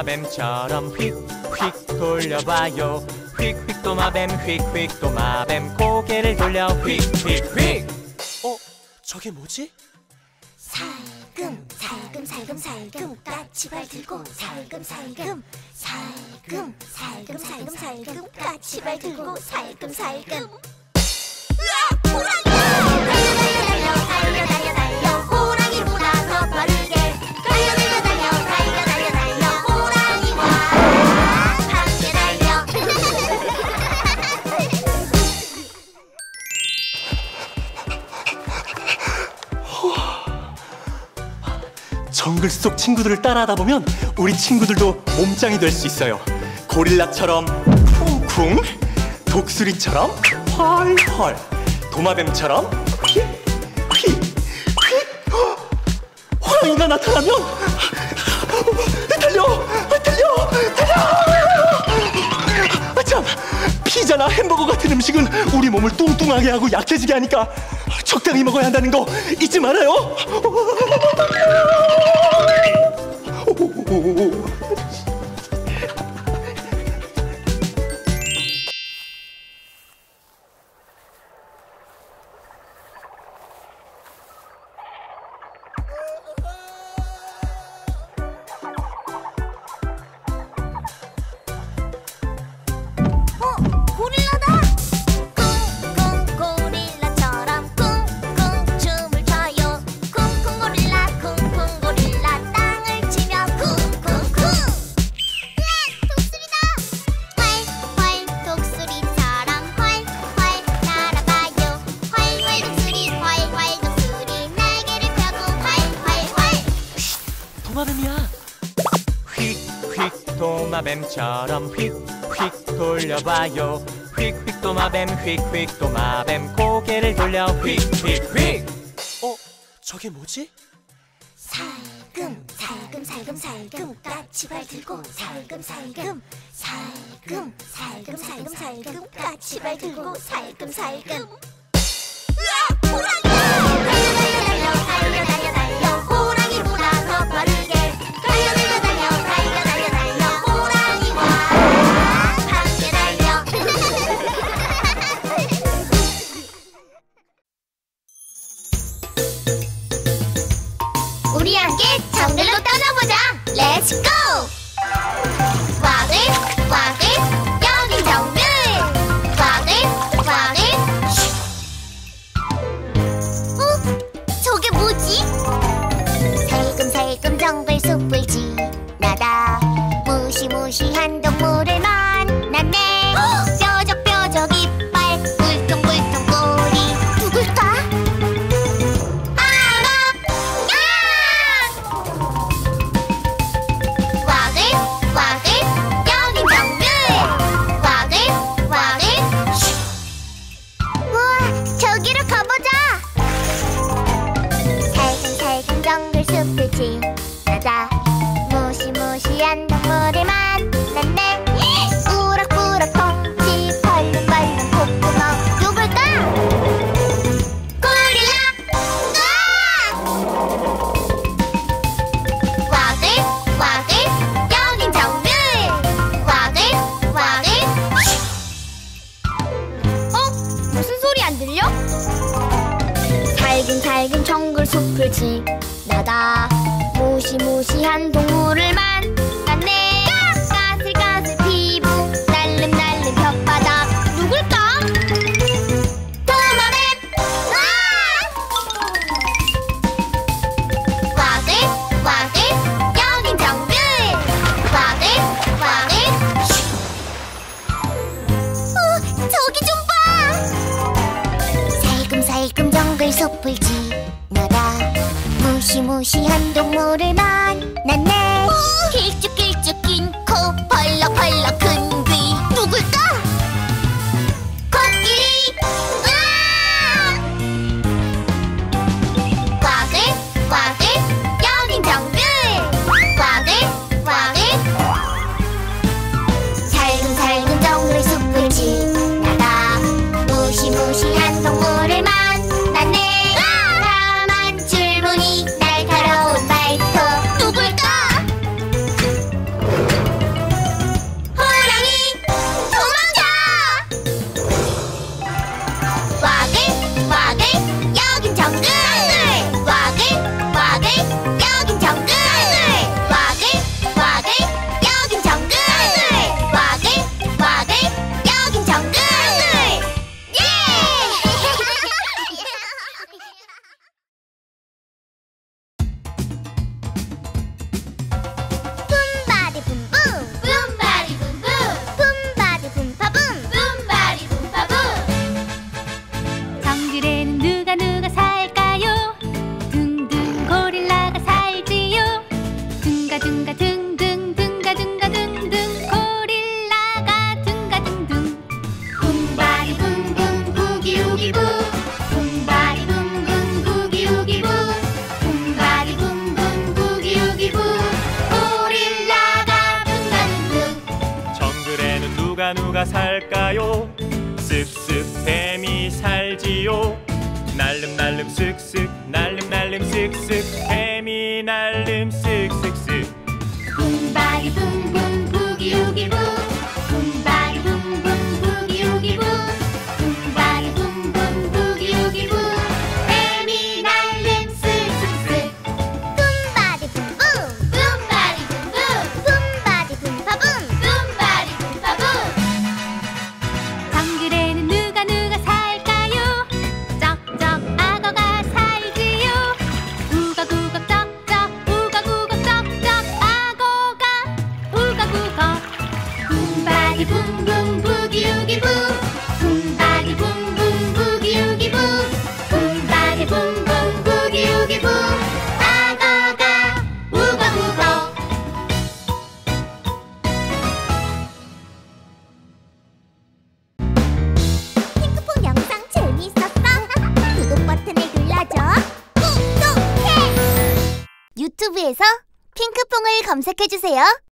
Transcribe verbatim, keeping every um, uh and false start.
도마뱀처럼 휙휙 돌려봐요. 휙휙 도마뱀 휙휙 도마뱀 고개를 돌려 휙휙휙. 어? 저게 뭐지? 살금 살금 살금 살금 까치발 들고 살금 살금 살금 살금 살금 살금 까치발 들고 살금 살금. 으악! 호랑이야! 달려 달려 달려 달려 달려 호랑이보다 더 빠르게 달려 달려 달려 달려 달려 달려 호랑이와 함께 달려. 정글 속 친구들을 따라하다 보면 우리 친구들도 몸짱이 될 수 있어요. 고릴라처럼 쿵쿵, 독수리처럼 헐헐, 도마뱀처럼 휙휙휙. 호랑이가 나타나면 달려 달려 달려. 아, 참, 피자나 햄버거 같은 음식은 우리 몸을 뚱뚱하게 하고 약해지게 하니까 적당히 먹어야 한다는 거 잊지 말아요. 도마뱀이야. 휙휙 도마뱀처럼 휙휙 돌려봐요. 휙휙 도마뱀 휙휙 도마뱀 고개를 돌려 휙휙휙. 어? 저게 뭐지? 살금 살금 살금 살금 까치발 들고 살금 살금 살금 살금 살금 살금 까치발 들고 살금 살금. 으악! 호랑이야! 달려 달려 달려 달려 달려 호랑이보다 더 빠르게 달려 달려 달려 달려 달려 달려 호랑이와 함께 달려. 우리 함께 정글로 떠나보자. 렛츠 고! 와글 와글 여긴 정글. 와글 와글. 어? 저게 뭐지? 살금살금 정글 숲을 지나다 무시무시한 동물을 만났네. 뾰족뾰족 이빨 물통물통 꼬리 누굴까? 숲을 지나다 무시무시한 동물을 만났네. 우락부락 덩치 벌렁벌렁 콧구멍 누굴까? 고릴라! 와글 와글 여긴 정글. 와글 와글. 어? 무슨 소리 안 들려? 살금살금 정글 숲을 지나다 무시무시한 동물을 만났네. 까슬까슬 피부 날름날름 혓바닥 누굴까? 도마뱀! 와글 와글 여긴 정글. 와글 와글. 어, 저기 좀 봐. 살금살금 정글 숲을 지나다 무시무시한 동물을 만났네. 길쭉길쭉 긴 코 벌럭벌럭 큰 귀 누굴까? 코끼리! 으아! 와글 와글 여긴 정글. 와글 와글. 살금살금 정글 숲을 지나다 무시무시한 동물을 만났네. 까만 줄무늬 날카로운 발톱 누굴까? 누가 누가 살까요? 쓱쓱 뱀이 살지요. 날름 날름 쓱쓱 날름 날름 쓱쓱 뱀이 날름 쓱쓱쓱. 붐바리 붐붐 부기우기부 붐바리 붐붐 부기우기부 붐바리 붐붐 부기우기부 뱀이 날름 쓱쓱쓱. 붐바리 붐붐 붐바리 붐붐 붐바리 붐바붐 붐바리 붐바붐. 정글에는 누가 누가 살까요? 쩍쩍 악어가 살지요. 우걱우걱 쩍쩍 우걱우걱 쩍쩍 악어가 우걱우걱. 붐바리 붐붐 부기우기부 붐바리 붐붐 부기우기부 붐바리 붐붐 부기우기부 악어가 우걱우걱. 핑크퐁 영상 재미있었어? 구독 버튼을 눌러줘. 구독해! 유튜브에서 핑크퐁을 검색해주세요.